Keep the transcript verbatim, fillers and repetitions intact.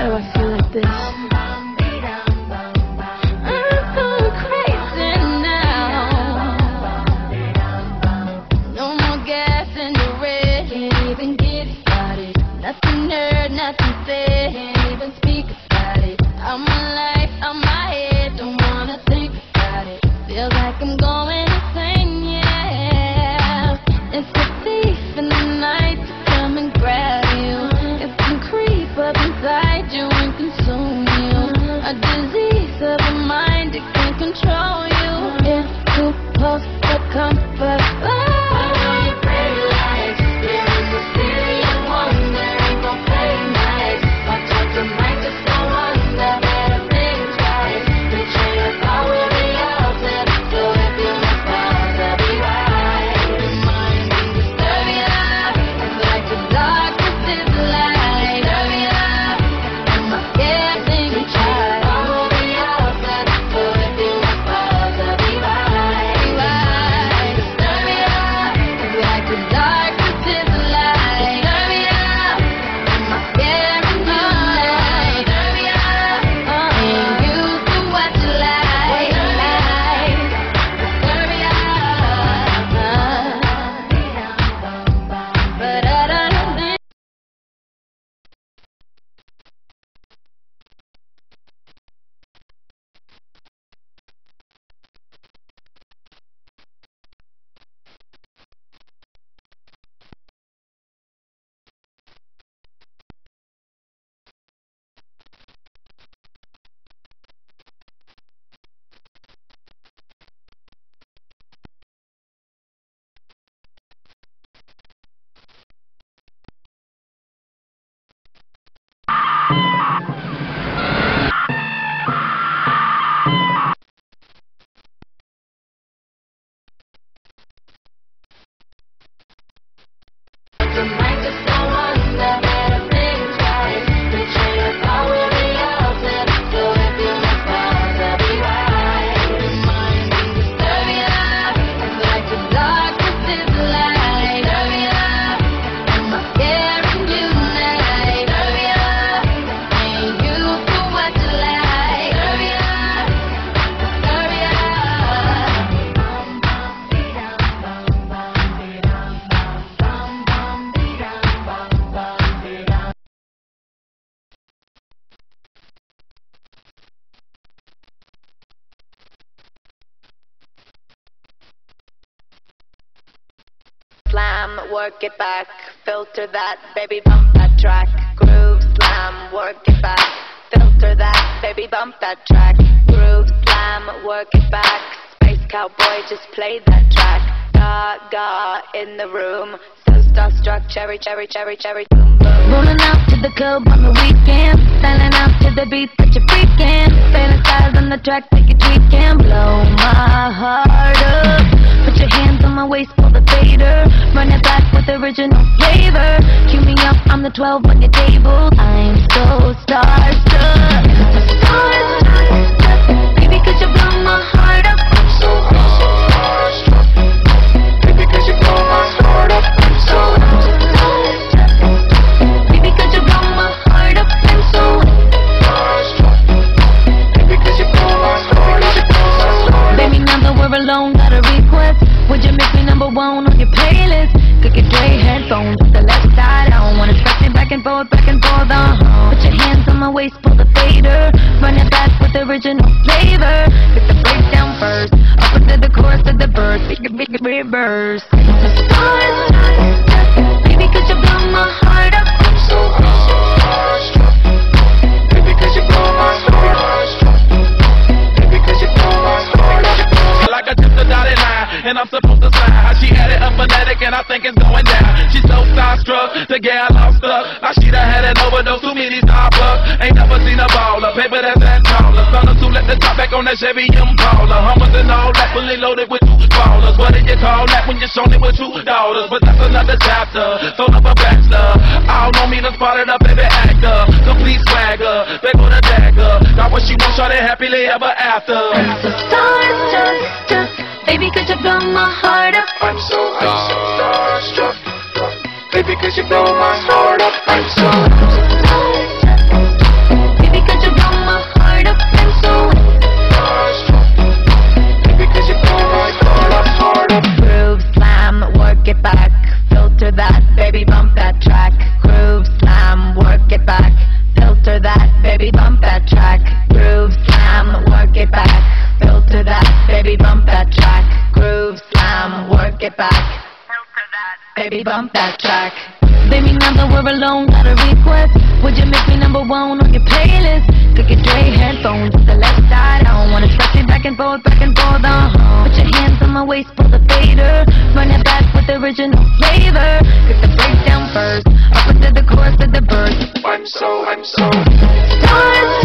Why do I feel like this? I'm going crazy now. No more gas in the red. Can't even get started. Nothing heard, nothing said. Can't even speak about it. I'm my life, I'm my head. Don't wanna think about it. Feels like I'm going insane, yeah. It's a thief in the night to come and grab you. It can creep up inside you and consume you. A disease of the mind, it can control you. It's supposed to comfort life. Work it back, filter that, baby bump that track. Groove slam, work it back, filter that, baby bump that track. Groove slam, work it back, space cowboy, just play that track. Gaga in the room, so starstruck, cherry, cherry, cherry, cherry, boom, boom. Rolling out to the club on the weekend, styling out to the beat that you're freaking. Failing styles on the track that you tweaking. Blow my heart up. Put your hands on my waist, pull the fader. Run it back with original flavor. Cue me up, I'm the twelve on your table. I'm so starstruck. Starstruck, baby, could you blow my heart up? I'm so starstruck, baby, could you blow my heart up? I'm so starstruck, baby, could you blow my heart up? I'm so starstruck, baby, could you blow my heart up? Baby, now that we're alone, got a request. Would you make me number one on your playlist? Could get gray headphones with the left side on. Wanna stretch it back and forth, back and forth, uh-huh. Put your hands on my waist, pull the fader. Run it back with original flavor. Get the breakdown first, up into the chorus of the verse. Big, big, reverse. Starstruck, baby, could you blow my heart up? I'm so starstruck, baby, could you blow my heart up? Baby, could you blow my heart up? Like I tipped the dotted line, and I'm supposed to sign. How she had it up phonetic, and I think it's going down. She's so starstruck, the gal I'm stuck. Like she done had an overdose, too many Starbucks. Ain't never seen a baller, paper that's that taller. Son of two, let the top back on that Chevy Impala. Hummers and all that, fully loaded with two ballers. What do you call that when you're shown it with two daughters? But that's another chapter, so up a bachelor. All know me, done spotted a baby actor. Complete swagger, they go to dagger. Got what she wants, shawty happily ever after. I'm so starstruck, baby, could you blow my heart up? I'm so, I'm so starstruck, baby, could you blow my heart up? I'm so starstruck, baby bump that track. Groove slam, work it back. Filter that, baby bump that track. Groove slam, work it back. Filter that, baby bump that track. Baby, now that we're alone, got a request. Would you make me number one on your playlist? Could get Dre headphones with the left side. I don't wanna suck it back and forth, back and forth, uh-huh. Put your hands on my waist, pull the fader. Run it back with the original flavor. Get the breakdown first, up into the chorus of the verse. I'm so, I'm so Starstruck.